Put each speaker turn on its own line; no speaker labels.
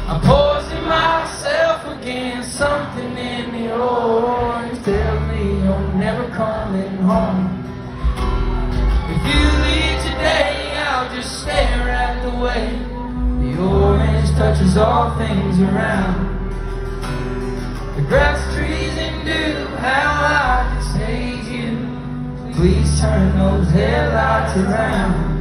I'm poisoning myself against something in the orange. Tell me you're never coming home. If you leave today, I'll just stare at the way the orange touches all things around. The grass, trees, and dew, how I just hate you. Please turn those headlights around.